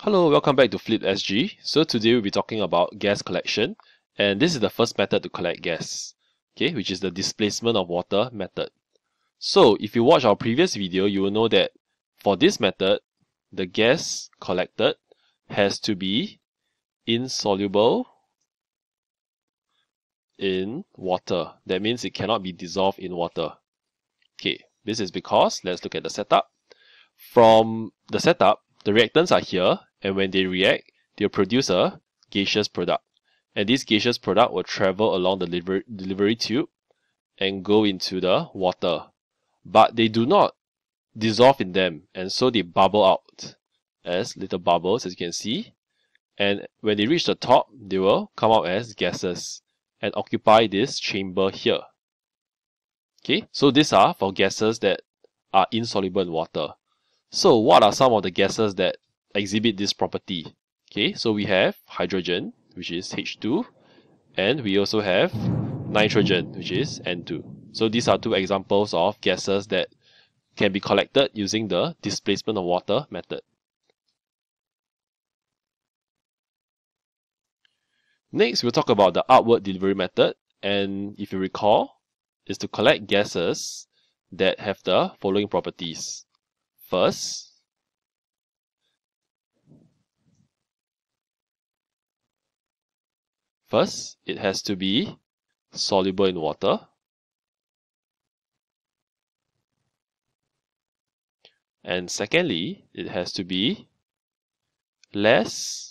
Hello, welcome back to Flip SG. So today we'll be talking about gas collection, and this is the first method to collect gas, okay, which is the displacement of water method. So if you watch our previous video, you will know that for this method, the gas collected has to be insoluble in water. That means it cannot be dissolved in water. Okay, this is because, let's look at the setup. From the setup, the reactants are here, and when they react, they'll produce a gaseous product. And this gaseous product will travel along the delivery tube and go into the water. But they do not dissolve in them, and so they bubble out as little bubbles, as you can see. And when they reach the top, they will come out as gases and occupy this chamber here. Okay, so these are for gases that are insoluble in water. So what are some of the gases that exhibit this property? Okay, so we have hydrogen, which is H2, and we also have nitrogen, which is N2. So these are two examples of gases that can be collected using the displacement of water method. Next, we'll talk about the upward delivery method, and if you recall, is to collect gases that have the following properties. First, it has to be soluble in water. And secondly, it has to be less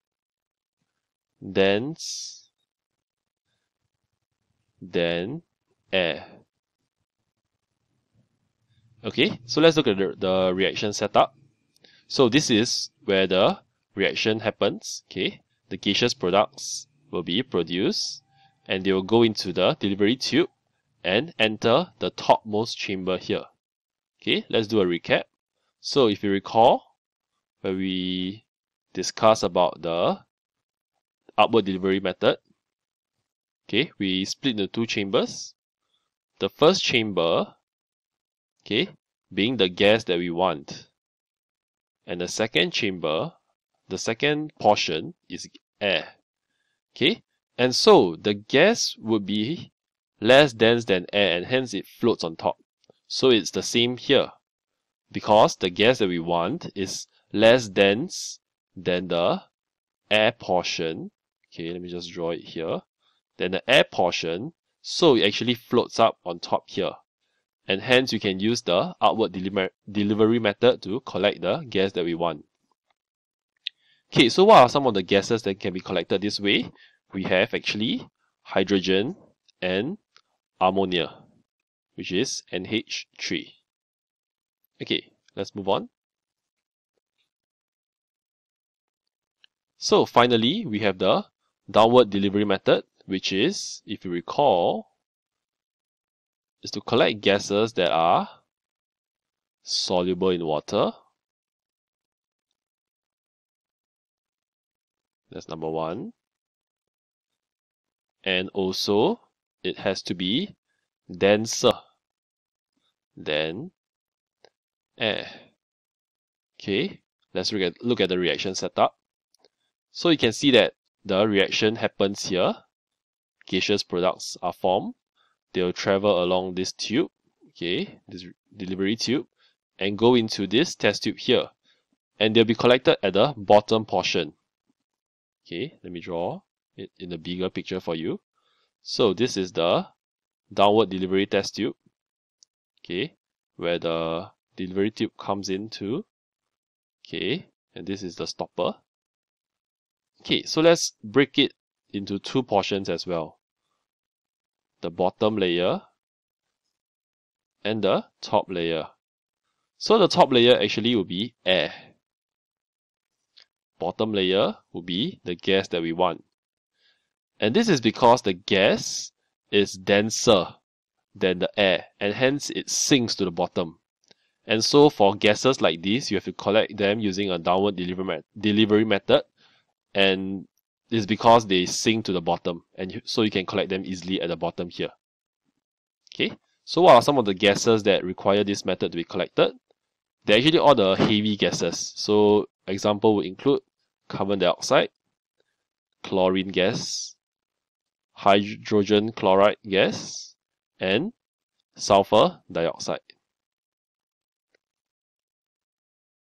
dense than air. Okay, so let's look at the reaction setup. So this is where the reaction happens. Okay, the gaseous products will be produced and they will go into the delivery tube and enter the topmost chamber here. Okay, let's do a recap. So if you recall, when we discussed about the upward delivery method, okay, we split into two chambers. The first chamber, okay, being the gas that we want. And the second chamber, the second portion is air. Okay, and so the gas would be less dense than air and hence it floats on top. So it's the same here because the gas that we want is less dense than the air portion. Okay, let me just draw it here. Then the air portion, so it actually floats up on top here. And hence you can use the outward delivery method to collect the gas that we want. Okay, so what are some of the gases that can be collected this way? We have actually hydrogen and ammonia, which is NH3. Okay, let's move on. So finally, we have the downward delivery method, which is, if you recall, is to collect gases that are soluble in water. That's number one. And also, it has to be denser than air. Okay, let's look at the reaction setup. So you can see that the reaction happens here. Gaseous products are formed. They'll travel along this tube, okay, this delivery tube, and go into this test tube here. And they'll be collected at the bottom portion. Okay, let me draw it in a bigger picture for you. So this is the downward delivery test tube, okay, where the delivery tube comes into, okay, and this is the stopper. Okay, so let's break it into two portions as well. The bottom layer and the top layer. So the top layer actually will be air. Bottom layer will be the gas that we want. And this is because the gas is denser than the air and hence it sinks to the bottom. And so for gases like this, you have to collect them using a downward delivery method, and it's because they sink to the bottom, and so you can collect them easily at the bottom here. Okay, so what are some of the gases that require this method to be collected? They're actually all the heavy gases. So Example would include carbon dioxide, chlorine gas, hydrogen chloride gas, and sulfur dioxide.